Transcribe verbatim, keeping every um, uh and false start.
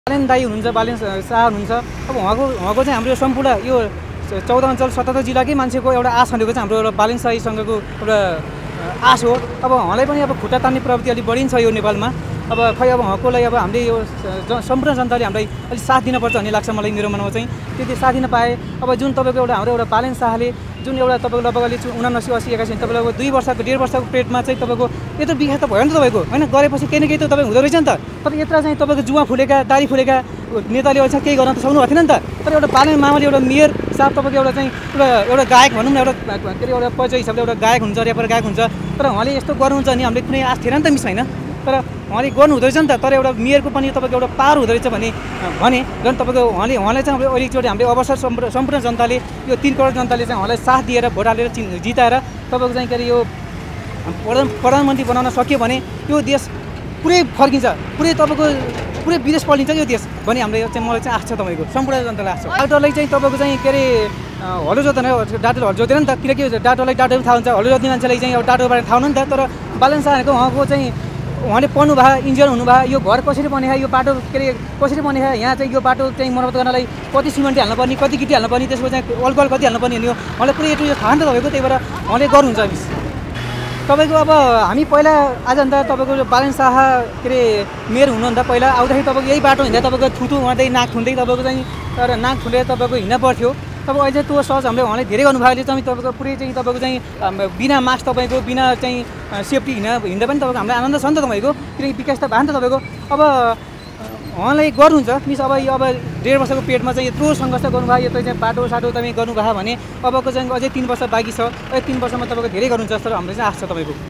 बालेन दाई हुनुहुन्छ, बालेन शाह हुनुहुन्छ। अब उहाँको उहाँको चाहिँ हाम्रो सम्पूर्ण यो चौध अञ्चल सतहत्तर जिल्लाकै मान्छेको एउटा आश भनेको चाहिँ हाम्रो एउटा बालेन शाहीसँगको एउटा आश हो। अब उहाँलाई पनि अब खुट्टा तान्ने प्रवृत्ति अलिक बढिन्छ यो नेपालमा। अब खै अब उहाँकोलाई अब हामीले यो सम्पूर्ण जनताले हामीलाई अलिक साथ दिनुपर्छ भन्ने लाग्छ मलाई, मेरो मनमा चाहिँ त्यति साथ दिन पाए। अब जुन तपाईँको एउटा हाम्रो एउटा बालेन शाहले जुन एउटा तपाईँको लगभग अलि उनासी असी एकासी तपाईँको दुई वर्षको डेढ वर्षको पेटमा चाहिँ तपाईँको यत्रो विकास त भयो नि त तपाईँको, होइन? गरेपछि केही न केही त तपाईँ हुँदो रहेछ नि त। तर यत्र चाहिँ तपाईँको जुवा फुलेका दारी फुलेका नेताले अझ केही गर्न त सक्नु भएको थिएन नि त। तर एउटा बालेन मामाले एउटा मेयर साहब तपाईँको एउटा चाहिँ एउटा एउटा गायक भनौँ न, एउटा के अरे एउटा परिचय हिसाबले एउटा गायक हुन्छ, ऱ्यापर गायक हुन्छ। तर उहाँले यस्तो गर्नुहुन्छ नि हामीले कुनै आश थिएन नि त मिस, होइन? तर उहाँले गर्नु हुँदो रहेछ नि त। तर एउटा मेयरको पनि तपाईँको एउटा पावर हुँदो रहेछ भने भने झन् तपाईँको उहाँले उहाँलाई चाहिँ हाम्रो एकचोटि हामीले अवसर सम्पूर्ण जनताले यो तिन करोड जनताले चाहिँ उहाँलाई साथ दिएर भोट हालेर जिताएर तपाईँको चाहिँ के अरे यो प्रधान प्रधानमन्त्री बनाउन सक्यो भने यो देश पुरै फर्किन्छ, पुरै तपाईँको पुरै विदेश पल्टिन्छ यो देश भने हामीले चाहिँ मलाई चाहिँ आश छ तपाईँको, सम्पूर्ण जनतालाई आश छ। डाक्टरलाई चाहिँ तपाईँको चाहिँ के अरे हलो जोत्दैन, डाक्टरले हलो जोत्दैन नि त, किनकि डाक्टरलाई डाक्टर पनि थाहा हुन्छ, हलो जोत्ने मान्छेलाई चाहिँ अब डाक्टरको बारेमा थाहा हुनु नि त। तर बालेन शाहको उहाँको चाहिँ उहाँले पढ्नु भयो, इन्जिनियर हुनुभयो, यो घर कसरी बनियो, यो बाटो के अरे कसरी बनियो, यहाँ चाहिँ यो बाटो चाहिँ मर्मत गर्नलाई कति सिमेन्ट हाल्नुपर्ने, कति गिटी हाल्नुपर्ने, त्यसको चाहिँ अल्कोहल कति हाल्नुपर्ने हो, उहाँले पुरै यो थाहा नि त तपाईँको। त्यही भएर उहाँले गर्नुहुन्छ मिस तपाईँको। अब हामी पहिला आजभन्दा तपाईँको बालेन शाह के अरे मेयर हुनुहुन्दा पहिला आउँदाखेरि तपाईँको यही बाटो हिँड्दा तपाईँको थुथु उहाँदै नाक थुन्दै तपाईँको चाहिँ तर नाक थुनेर तपाईँको हिँड्न पर्थ्यो। तब अहिले त्यो सहज हामीले उहाँले धेरै गर्नुभयो। अहिले चाहिँ तपाईँको पुरै चाहिँ तपाईँको चाहिँ बिना मास्क तपाईँको बिना चाहिँ सेफ्टी हिँड्न हिँड्दा पनि तपाईँको हामीलाई आनन्द छ नि त तपाईँको, किनकि विकास त भयो नि त तपाईँको। अब उहाँलाई गर्नुहुन्छ मिस। अब यो अब डेढ वर्षको पेटमा चाहिँ यत्रो सङ्घर्ष गर्नुभयो, यत्रो चाहिँ बाटो साटो तपाईँ गर्नुभयो भने अबको चाहिँ अझै तिन वर्ष बाँकी छ। अझै तिन वर्षमा तपाईँको धेरै गर्नुहुन्छ जस्तो हाम्रो चाहिँ आश छ तपाईँको।